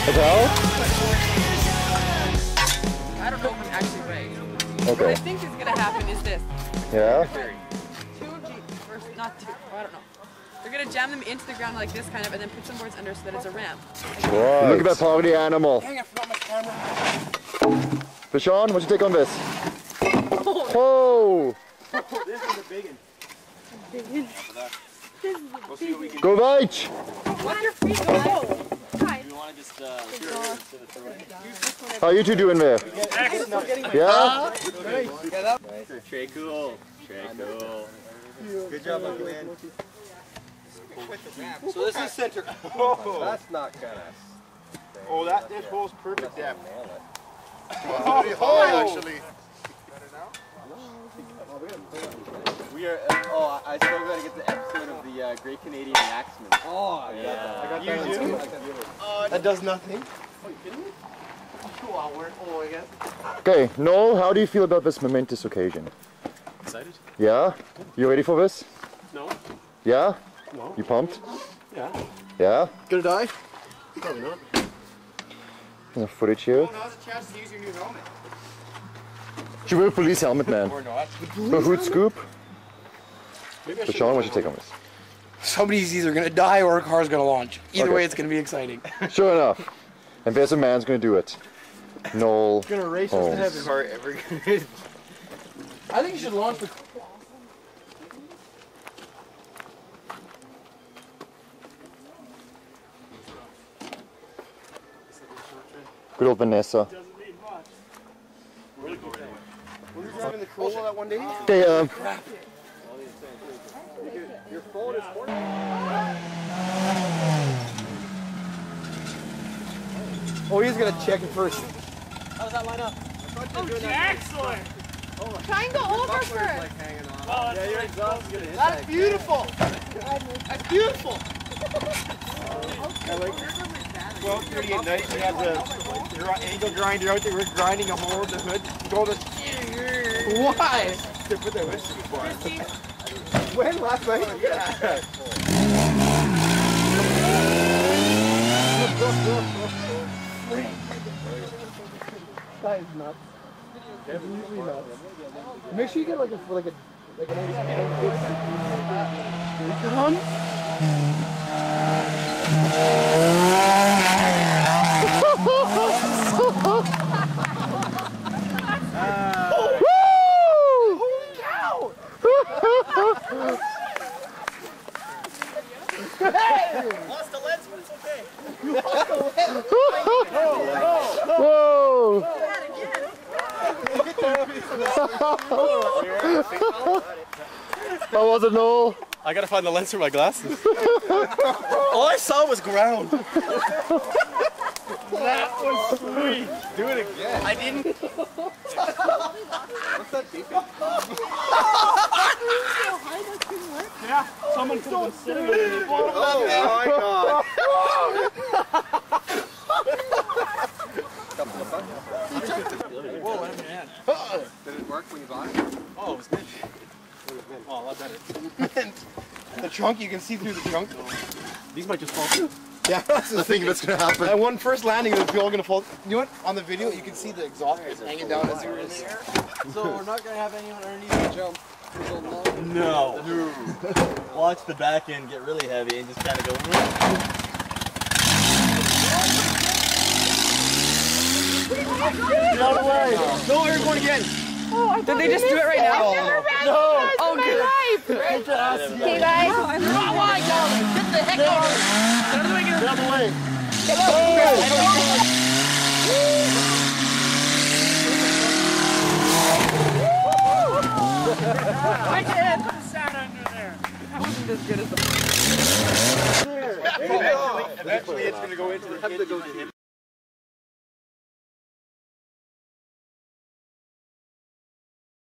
Well? I don't know if I'm actually right. Okay. What I think is gonna happen is this. Yeah? Not two, I don't know. They're gonna jam them into the ground like this kind of and then put some boards under so that it's a ramp. Right. Look at that party animal. Dang, I forgot my camera. Bashan, what's your take on this? Oh! This is a big one. Go Weich! What's your feet go? You want to just How you two doing there? Yeah? Trey cool. Good job, Uncle Man. So this is center. Oh, that's not gonna. Oh, this hole's perfect depth. Pretty high, actually. We are. Oh, I still gotta get the episode of the Great Canadian Axeman. Oh, I got that. You do? That does nothing. Oh, you kidding me? Oh, I guess. Okay, Noel, how do you feel about this momentous occasion? Excited? Yeah? You ready for this? No. Yeah? No. You pumped? Yeah. Yeah? Gonna die? Probably not. There's a footage here. Well, now's a chance to use your new helmet. You wear a police helmet, man. Or not. The hood scoop. Maybe I So should. Sean, what's your take on this? Somebody's either gonna die or a car's gonna launch. Either Okay. way, it's gonna be exciting. Sure enough. And there's a man's gonna do it. Noel. Gonna race us to heaven. Car ever good. I think you should launch the. Good old Vanessa. Were you driving the Corolla that one day? Okay, Your phone is horrible. Oh, he's gonna check it first. How does that line up? Excellent! Try and go over first. Yeah, your exhaust is gonna hit That's beautiful. That's beautiful. At like 12:30 at night, we had the angle grinder out there. We're grinding a hole in the hood. Go to Why? to put the hood scoop on. When last night? Yeah. That is nuts. Completely nuts. Make sure you get like a Come. Lost the lens, but it's okay. whoa! How was it, Noel? I gotta find the lens for my glasses. All I saw was ground. That was sweet. Do it again. I didn't. What's that beeping? Yeah, someone could have been sitting on the bottom Oh my god. Whoa, man. Did it work when you bought it? Oh, it was good. Oh, a lot better. The trunk, you can see through the trunk. These might just fall through. Yeah, that's the thing that's gonna happen. That one first landing, the fuel gonna fall. You know what? On the video, you can see the exhaust is hanging down as you're in the air. So we're not gonna have anyone underneath the jump. No. Watch the back end get really heavy and just kind of go. Get out of the way! No, you're going again. Did they just do it right now? No! Oh, good. Get your ass together. Hey guys. Get the heck over. Get out of the way! I did. Sat under there. That wasn't as good as the. Eventually it's going to go into the